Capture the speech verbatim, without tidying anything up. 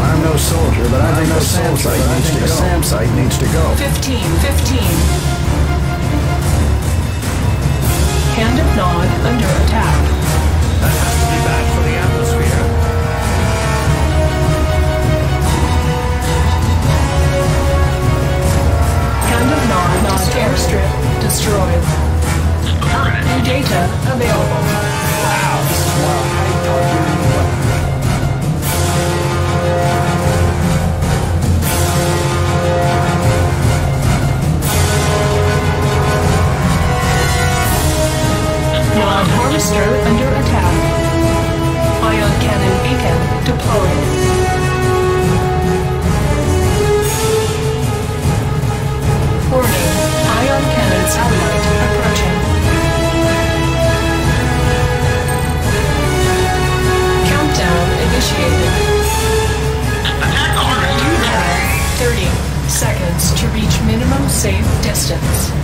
I'm no soldier, but I think the SAM site needs to go. SAM site needs to go. Fifteen, fifteen. Hand of Nod under attack. That has to be bad for the atmosphere. Hand of Nod, Nod airstrip destroyed. New data available. Wow, this is wild. How do you target your Nod Harvestor under attack. Ion cannon beacon deployed. Warning, ion cannon satellite approaching. Countdown initiated. You have thirty seconds to reach minimum safe distance.